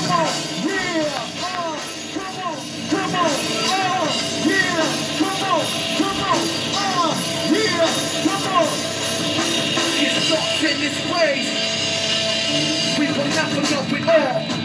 come on, yeah, come on, yeah, come on, yeah, come on. It starts in this way. We will never know it all.